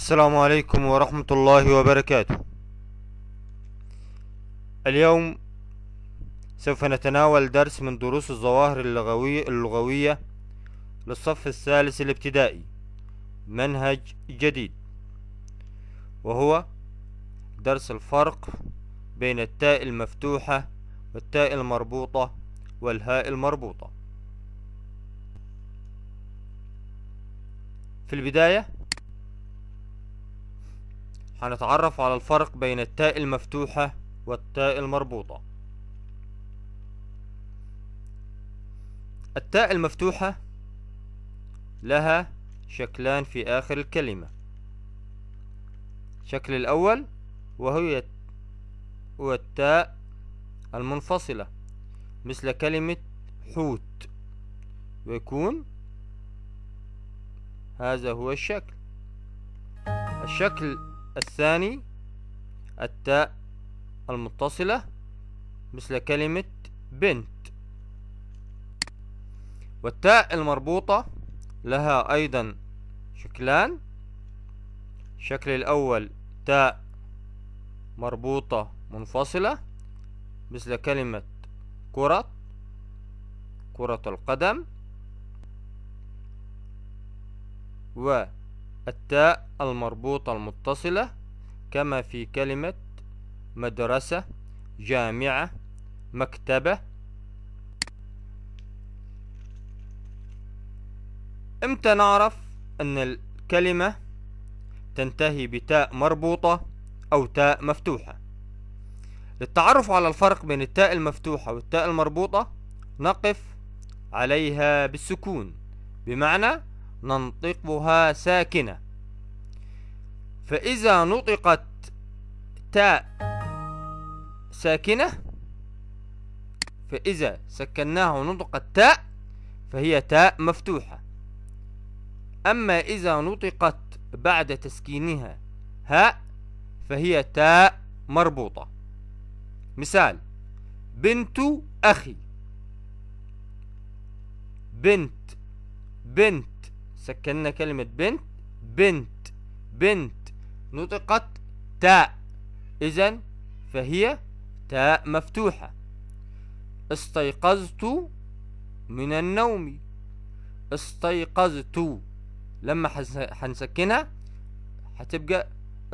السلام عليكم ورحمة الله وبركاته. اليوم سوف نتناول درس من دروس الظواهر اللغوية للصف الثالث الابتدائي، منهج جديد، وهو درس الفرق بين التاء المفتوحة والتاء المربوطة والهاء المربوطة. في البداية هنتعرف على الفرق بين التاء المفتوحة والتاء المربوطة. التاء المفتوحة لها شكلان في آخر الكلمة. الشكل الأول وهو التاء المنفصلة مثل كلمة حوت، ويكون هذا هو الشكل. الشكل الثاني التاء المتصلة مثل كلمة بنت. والتاء المربوطة لها أيضا شكلان. الشكل الأول تاء مربوطة منفصلة مثل كلمة كرة القدم، والتاء المربوطة المتصلة كما في كلمة مدرسة، جامعة، مكتبة. امتى نعرف ان الكلمة تنتهي بتاء مربوطة او تاء مفتوحة؟ للتعرف على الفرق بين التاء المفتوحة والتاء المربوطة نقف عليها بالسكون، بمعنى ننطقها ساكنة. فإذا نطقت تاء ساكنة، فإذا سكناها ونطقت تاء فهي تاء مفتوحة. أما إذا نطقت بعد تسكينها هاء فهي تاء مربوطة. مثال: بنت أخي. بنت سكننا كلمة بنت نطقت تاء، إذن فهي تاء مفتوحة. استيقظت من النوم. استيقظت لما حنسكنها هتبقى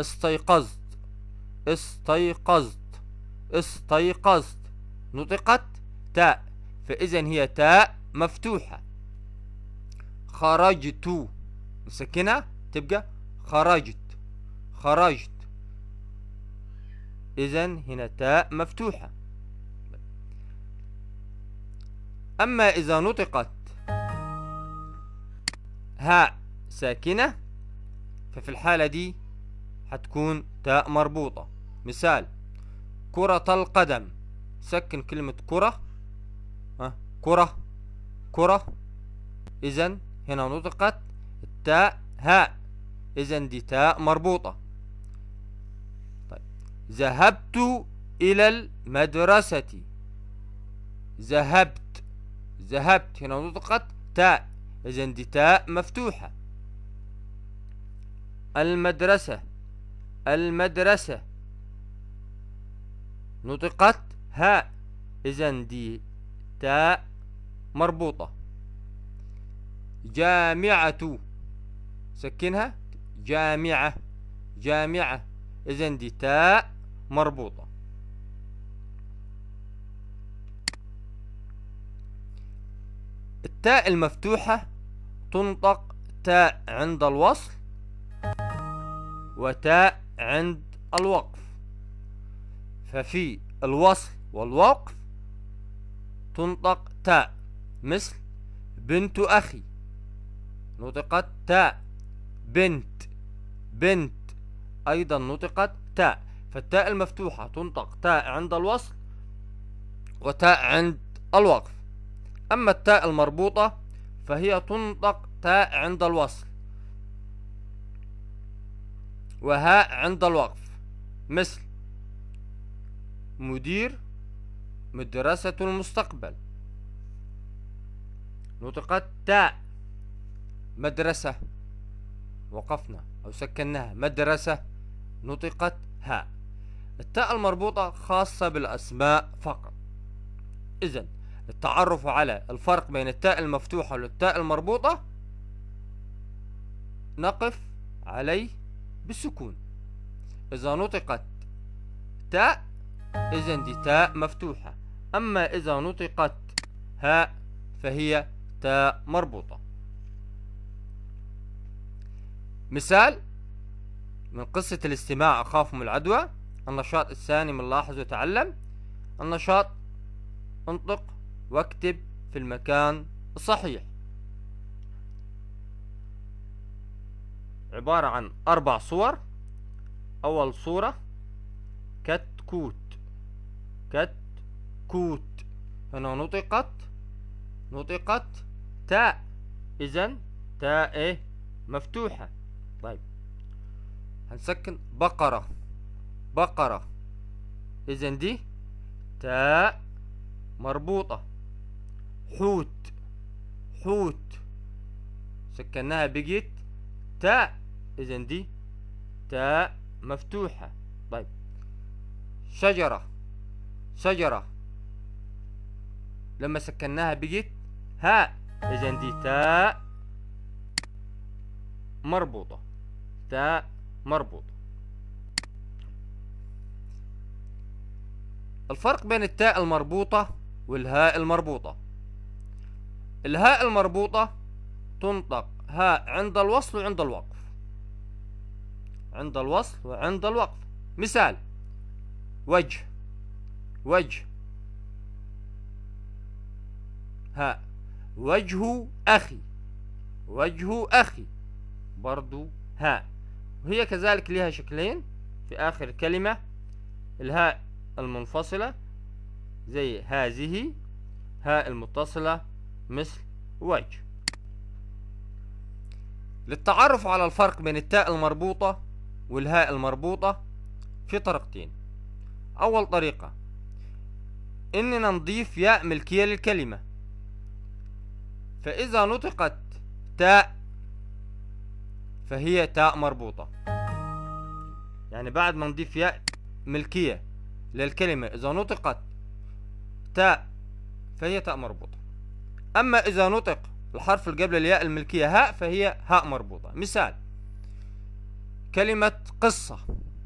استيقظت نطقت تاء، فإذن هي تاء مفتوحة. خرجت نسكنها تبقى خرجت، إذن هنا تاء مفتوحة. أما إذا نطقت هاء ساكنة ففي الحالة دي هتكون تاء مربوطة. مثال: كرة القدم. سكن كلمة كرة، إذن هنا نطقت التاء هاء، إذن دي تاء مربوطة. طيب. ذهبت إلى المدرسة. ذهبت هنا نطقت تاء، إذن دي تاء مفتوحة. المدرسة نطقت هاء، إذن دي تاء مربوطة. جامعة سكنها جامعة، إذن دي تاء مربوطة. التاء المفتوحة تنطق تاء عند الوصل وتاء عند الوقف. ففي الوصل والوقف تنطق تاء، مثل بنت أخي نطقت تاء. بنت أيضا نطقت تاء. فالتاء المفتوحة تنطق تاء عند الوصل وتاء عند الوقف. أما التاء المربوطة فهي تنطق تاء عند الوصل وهاء عند الوقف، مثل مدير مدرسة المستقبل نطقت تاء. مدرسة وقفنا أو سكناها مدرسة نطقت هاء. التاء المربوطة خاصة بالأسماء فقط. إذن التعرف على الفرق بين التاء المفتوحة والتاء المربوطة نقف عليه بالسكون. إذا نطقت تاء إذن دي تاء مفتوحة، أما إذا نطقت هاء فهي تاء مربوطة. مثال من قصة الاستماع أخاف من العدوى. النشاط الثاني من لاحظ وتعلم. النشاط انطق واكتب في المكان الصحيح. عبارة عن 4 صور. أول صورة كتكوت. كتكوت، هنا نطقت تاء، إذن تاء إيه مفتوحة. طيب هنسكن بقرة، إذن دي تاء مربوطة. حوت سكناها بقيت تاء، إذن دي تاء مفتوحة. طيب شجرة لما سكناها بقيت هاء، إذن دي تاء مربوطة. الفرق بين التاء المربوطة والهاء المربوطة. الهاء المربوطة تنطق هاء عند الوصل وعند الوقف. مثال وجه هاء. وجه أخي برضو هاء. وهي كذلك لها شكلين في آخر كلمة. الهاء المنفصلة زي هذه، هاء المتصلة مثل وجه. للتعرف على الفرق بين التاء المربوطة والهاء المربوطة في طريقتين. أول طريقة إننا نضيف ياء ملكية للكلمة، فإذا نطقت تاء فهي تاء مربوطة. يعني بعد ما نضيف ياء ملكية للكلمة إذا نطقت تاء فهي تاء مربوطة. أما إذا نطق الحرف اللي قبل الياء الملكية هاء فهي هاء مربوطة. مثال كلمة قصة،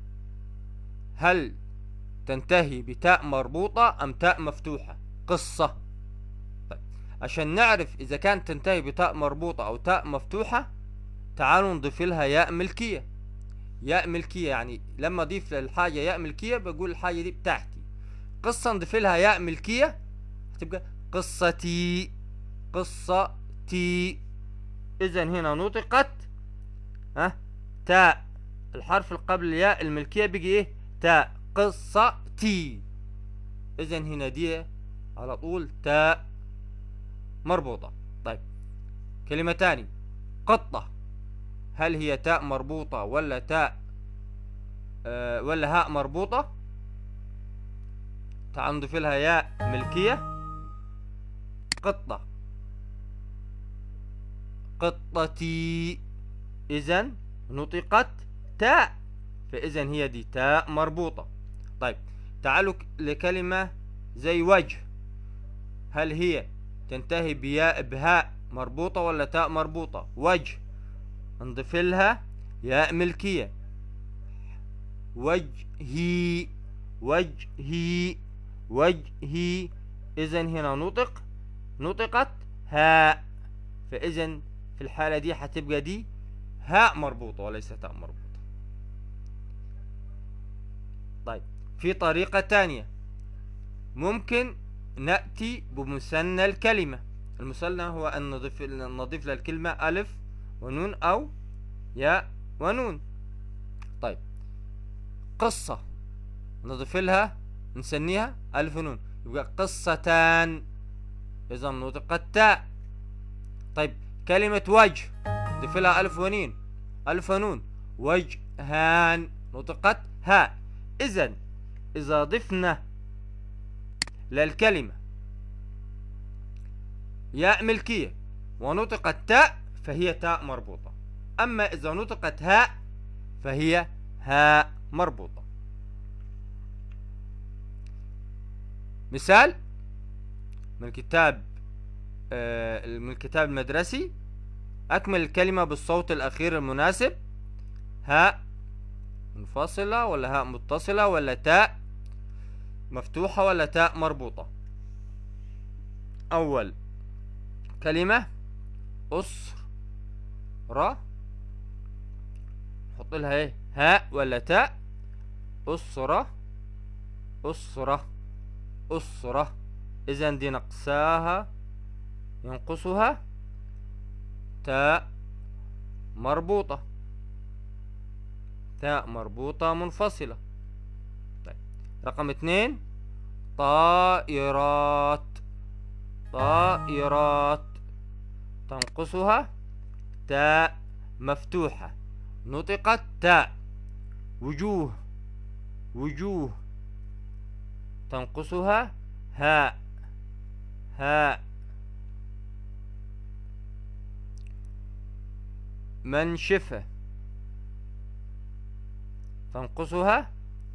هل تنتهي بتاء مربوطة أم تاء مفتوحة؟ قصة. طيب عشان نعرف إذا كانت تنتهي بتاء مربوطة أو تاء مفتوحة تعالوا نضيف لها ياء ملكية. يعني لما أضيف للحاجة ياء ملكية بقول الحاجة دي بتاعتي. قصة نضيف لها ياء ملكية هتبقى قصتي. إذن هنا نطقت تاء، الحرف اللي قبل الياء الملكية بيجي إيه؟ تاء. قصتي. إذن هنا دي على طول تاء مربوطة. طيب كلمة تاني قطة، هل هي تاء مربوطة ولا ولا هاء مربوطة؟ تعال نضيف لها ياء ملكية. قطتي، إذن نطقت تاء، فإذن هي دي تاء مربوطة. طيب تعالوا لكلمة زي وجه، هل هي تنتهي بهاء مربوطة ولا تاء مربوطة؟ وجه نضيف لها ياء ملكية. وجهي، إذن هنا نطقت هاء، فإذن في الحالة دي هتبقى دي هاء مربوطة وليس تاء مربوطة. طيب في طريقة تانية ممكن نأتي بمثنى الكلمة. المثنى هو أن نضيف للكلمة ألف ونون أو ياء ونون. طيب قصة نضيف لها نسنيها ألف ونون يبقى قصتان، إذا نطقت تاء. طيب كلمة وجه نضيف لها ألف ونون وجهان نطقت هاء. إذا ضفنا للكلمة ياء ملكية ونطقت تاء فهي تاء مربوطة. أما إذا نطقت هاء فهي هاء مربوطة. مثال من الكتاب المدرسي: أكمل الكلمة بالصوت الأخير المناسب. هاء منفصلة ولا هاء متصلة ولا تاء مفتوحة ولا تاء مربوطة؟ أول كلمة أسرة، نحط لها ايه؟ هاء ولا تاء؟ أسرة أسرة أسرة، إذن دي نقصاها ينقصها تاء مربوطة، تاء مربوطة منفصلة. طيب رقم 2 طائرات، طائرات تنقصها تاء مفتوحة، نطقت تاء. وجوه، وجوه تنقصها هاء، هاء. منشفة تنقصها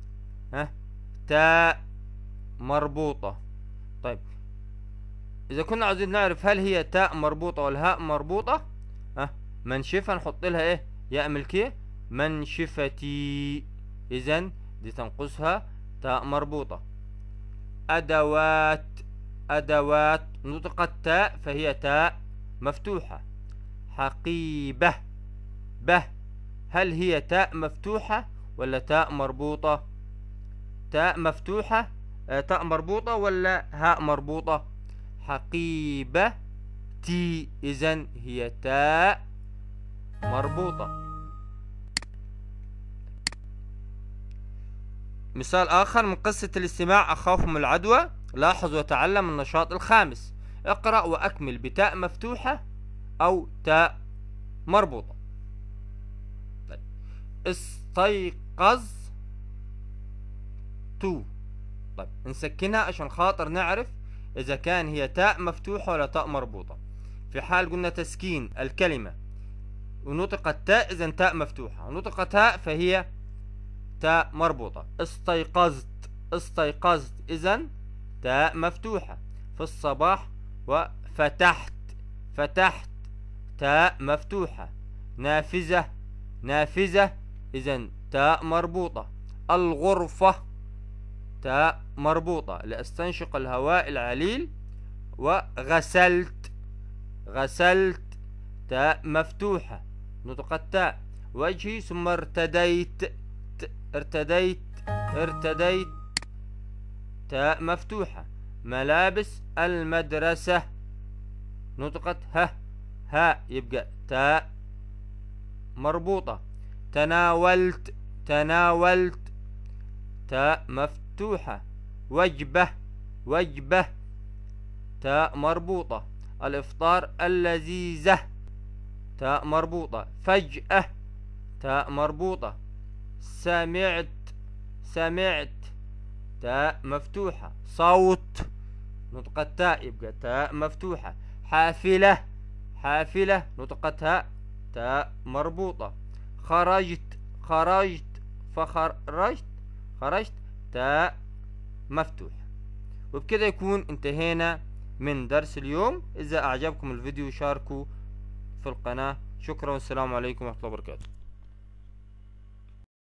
تاء مربوطة. طيب إذا كنا عايزين نعرف هل هي تاء مربوطة ولا هاء مربوطة، منشفة نحط لها ايه؟ ياء ملكية، منشفتي، إذن دي تنقصها تاء مربوطة. أدوات، أدوات نطقت تاء فهي تاء مفتوحة. حقيبة، به هل هي تاء مفتوحة ولا تاء مربوطة؟ تاء مفتوحة، تاء مربوطة ولا هاء مربوطة؟ حقيبة تي، إذن هي تاء مربوطة. مثال آخر من قصة الاستماع: أخاف من العدوى. لاحظ وتعلم النشاط الخامس: اقرأ وأكمل بتاء مفتوحة أو تاء مربوطة. طيب استيقظ تو، طيب نسكنها عشان خاطر نعرف إذا كان هي تاء مفتوحة ولا تاء مربوطة. في حال قلنا تسكين الكلمة ونطقت تاء إذن تاء مفتوحة، ونطقت هاء فهي تاء مربوطة. استيقظت، استيقظت إذن تاء مفتوحة. في الصباح. وفتحت، فتحت تاء مفتوحة. نافذة، نافذة إذن تاء مربوطة. الغرفة تاء مربوطة لأستنشق الهواء العليل. وغسلت، غسلت تاء مفتوحة، نطقت تاء. وجهي ثم ارتديت، ارتديت، ارتديت تاء مفتوحة. ملابس المدرسة نطقت هاء يبقى تاء مربوطة. تناولت، تناولت تاء مفتوحة. وجبة، وجبة تاء مربوطة. الإفطار اللذيذة تاء مربوطة. فجأة تاء مربوطة. سمعت، سمعت تاء مفتوحة. صوت نطقت تاء يبقى تاء مفتوحة. حافلة، حافلة نطقتها تاء مربوطة. خرجت، خرجت فخرجت، خرجت تاء مفتوحة. وبكده يكون انتهينا من درس اليوم. إذا أعجبكم الفيديو شاركوا في القناة. شكرا والسلام عليكم ورحمة الله وبركاته.